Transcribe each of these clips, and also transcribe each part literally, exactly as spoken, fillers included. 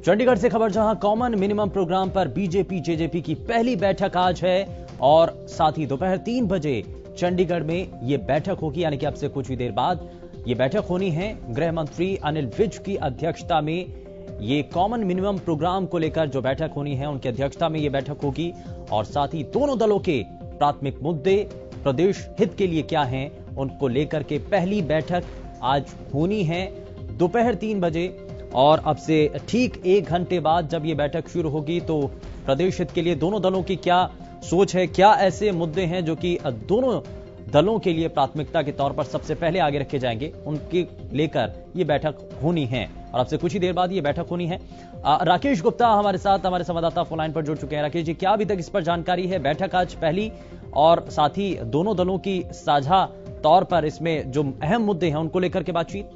चंडीगढ़ से खबर, जहां कॉमन मिनिमम प्रोग्राम पर बीजेपी जेजेपी की पहली बैठक आज है और साथ ही दोपहर तीन बजे चंडीगढ़ में यह बैठक होगी, यानी कि अब से कुछ ही देर बाद यह बैठक होनी है। गृह मंत्री अनिल विज की अध्यक्षता में ये कॉमन मिनिमम प्रोग्राम को लेकर जो बैठक होनी है, उनकी अध्यक्षता में यह बैठक होगी और साथ ही दोनों दलों के प्राथमिक मुद्दे प्रदेश हित के लिए क्या हैं, उनको लेकर के पहली बैठक आज होनी है दोपहर तीन बजे। और अब से ठीक एक घंटे बाद जब यह बैठक शुरू होगी तो प्रदेश हित के लिए दोनों दलों की क्या सोच है, क्या ऐसे मुद्दे हैं जो कि दोनों दलों के लिए प्राथमिकता के तौर पर सबसे पहले आगे रखे जाएंगे, उनके लेकर यह बैठक होनी है और अब से कुछ ही देर बाद यह बैठक होनी है। आ, राकेश गुप्ता हमारे साथ, हमारे संवाददाता फोन लाइन पर जुड़ चुके हैं। राकेश जी, क्या अभी तक इस पर जानकारी है? बैठक आज पहली और साथ ही दोनों दलों की साझा तौर पर इसमें जो अहम मुद्दे हैं उनको लेकर के बातचीत।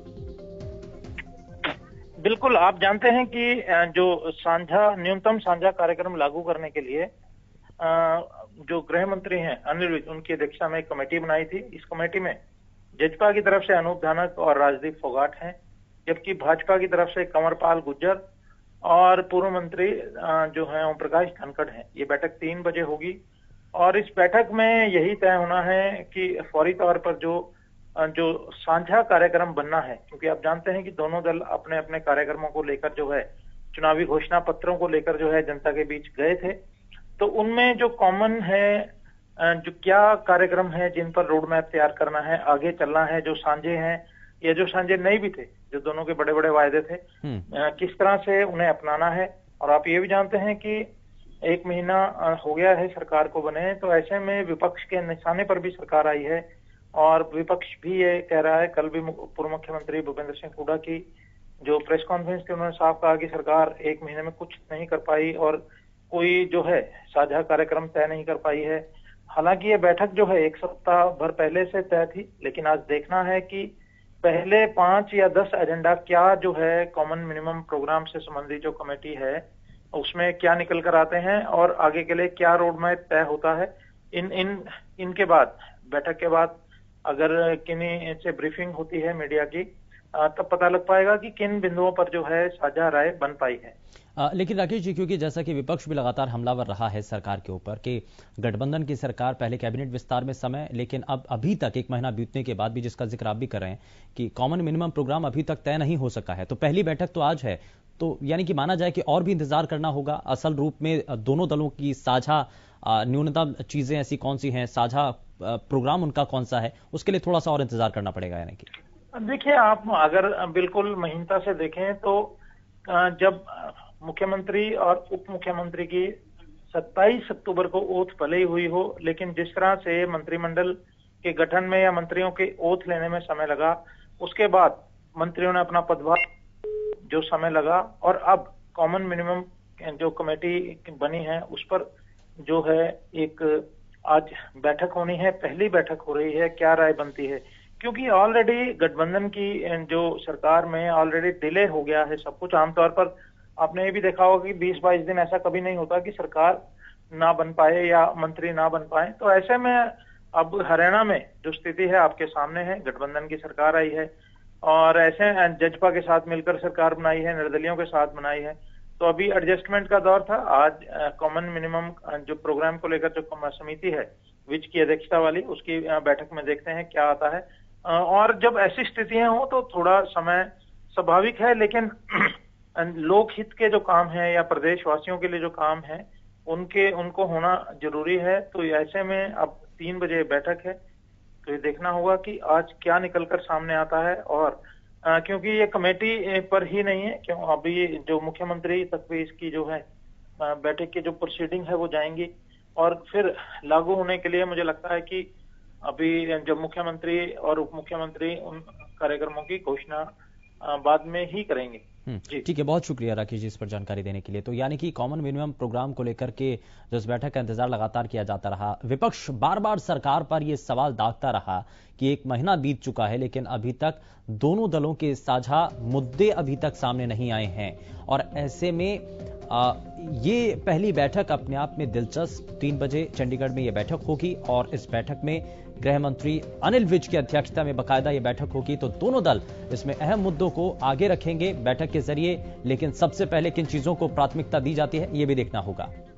बिल्कुल, आप जानते हैं कि जो साझा न्यूनतम साझा कार्यक्रम लागू करने के लिए जो गृह मंत्री हैं अनिल विज, उनकी अध्यक्षता में एक कमेटी बनाई थी। इस कमेटी में जजपा की तरफ से अनूप धानक और राजदीप फोगाट हैं, जबकि भाजपा की तरफ से कंवरपाल गुर्जर और पूर्व मंत्री जो हैं ओम प्रकाश धनखड़ हैं। ये बैठक तीन बजे होगी और इस बैठक में यही तय होना है कि फौरी तौर पर जो जो साझा कार्यक्रम बनना है, क्योंकि आप जानते हैं कि दोनों दल अपने अपने कार्यक्रमों को लेकर जो है चुनावी घोषणा पत्रों को लेकर जो है जनता के बीच गए थे, तो उनमें जो कॉमन है, जो क्या कार्यक्रम है जिन पर रोड मैप तैयार करना है, आगे चलना है, जो साझे हैं या जो साझे नहीं भी थे, जो दोनों के बड़े बड़े वायदे थे, किस तरह से उन्हें अपनाना है। और आप ये भी जानते हैं कि एक महीना हो गया है सरकार को बने, तो ऐसे में विपक्ष के निशाने पर भी सरकार आई है और विपक्ष भी ये कह रहा है। कल भी पूर्व मुख्यमंत्री भूपेंद्र सिंह हुड्डा की जो प्रेस कॉन्फ्रेंस थी, उन्होंने साफ कहा कि सरकार एक महीने में कुछ नहीं कर पाई और कोई जो है साझा कार्यक्रम तय नहीं कर पाई है। हालांकि ये बैठक जो है एक सप्ताह भर पहले से तय थी, लेकिन आज देखना है कि पहले पांच या दस एजेंडा क्या जो है कॉमन मिनिमम प्रोग्राम से संबंधित जो कमेटी है उसमें क्या निकल कर आते हैं और आगे के लिए क्या रोड मैप तय होता है। इन इन इनके बाद, बैठक के बाद अगर किन्हीं से ब्रीफिंग होती है मीडिया की, तब पता लग पाएगा कि किन बिंदुओं पर जो है साझा राय बन पाई है। आ, लेकिन राकेश जी, क्योंकि जैसा कि विपक्ष भी लगातार हमलावर रहा है सरकार के ऊपर कि गठबंधन की सरकार पहले कैबिनेट विस्तार में समय, लेकिन अब अभी तक एक महीना बीतने के बाद भी, जिसका जिक्र आप भी कर रहे हैं कि कॉमन मिनिमम प्रोग्राम अभी तक तय नहीं हो सका है, तो पहली बैठक तो आज है, तो यानी कि माना जाए कि और भी इंतजार करना होगा। असल रूप में दोनों दलों की साझा न्यूनतम चीजें ऐसी कौन सी हैं, साझा प्रोग्राम उनका कौन सा है, उसके लिए थोड़ा सा और इंतजार करना पड़ेगा। यानी कि देखिए, आप अगर बिल्कुल महीनता से देखें तो जब मुख्यमंत्री और उप मुख्यमंत्री की सत्ताईस अक्टूबर को ओथ भले ही हुई हो, लेकिन जिस तरह से मंत्रिमंडल के गठन में या मंत्रियों के ओथ लेने में समय लगा, उसके बाद मंत्रियों ने अपना पदभार जो समय लगा, और अब कॉमन मिनिमम जो कमेटी बनी है उस पर जो है एक आज बैठक होनी है, पहली बैठक हो रही है। क्या राय बनती है, क्योंकि ऑलरेडी गठबंधन की जो सरकार में ऑलरेडी डिले हो गया है सब कुछ। आमतौर पर आपने ये भी देखा होगा कि बीस बाईस दिन ऐसा कभी नहीं होता कि सरकार ना बन पाए या मंत्री ना बन पाए। तो ऐसे में अब हरियाणा में जो स्थिति है आपके सामने है, गठबंधन की सरकार आई है और ऐसे जजपा के साथ मिलकर सरकार बनाई है, निर्दलियों के साथ बनाई है, तो अभी एडजस्टमेंट का दौर था। आज कॉमन मिनिमम जो प्रोग्राम को लेकर जो समिति है विज की अध्यक्षता वाली, उसकी बैठक में देखते हैं क्या आता है। और जब ऐसी स्थितियां हो तो थोड़ा समय स्वाभाविक है, लेकिन लोकहित के जो काम है या प्रदेशवासियों के लिए जो काम है उनके उनको होना जरूरी है। तो ऐसे में अब तीन बजे बैठक है, तो ये देखना होगा कि आज क्या निकलकर सामने आता है। और आ, क्योंकि ये कमेटी पर ही नहीं है, क्यों अभी जो मुख्यमंत्री तक भी इसकी जो है बैठक की जो प्रोसीडिंग है वो जाएंगी और फिर लागू होने के लिए मुझे लगता है कि अभी जब मुख्यमंत्री और उप मुख्यमंत्री उन कार्यक्रमों की घोषणा बाद में ही करेंगे। ठीक है, बहुत शुक्रिया राकेश जी इस पर जानकारी देने के लिए। तो यानी कि कॉमन मिनिमम प्रोग्राम को लेकर के जो इस बैठक का इंतजार लगातार किया जाता रहा, विपक्ष बार बार सरकार पर यह सवाल दागता रहा कि एक महीना बीत चुका है लेकिन अभी तक दोनों दलों के साझा मुद्दे अभी तक सामने नहीं आए हैं और ऐसे में आ, ये पहली बैठक अपने आप में दिलचस्प। तीन बजे चंडीगढ़ में यह बैठक होगी और इस बैठक में गृह मंत्री अनिल विज की अध्यक्षता में बाकायदा यह बैठक होगी। तो दोनों दल इसमें अहम मुद्दों को आगे रखेंगे बैठक के जरिए, लेकिन सबसे पहले किन चीजों को प्राथमिकता दी जाती है यह भी देखना होगा।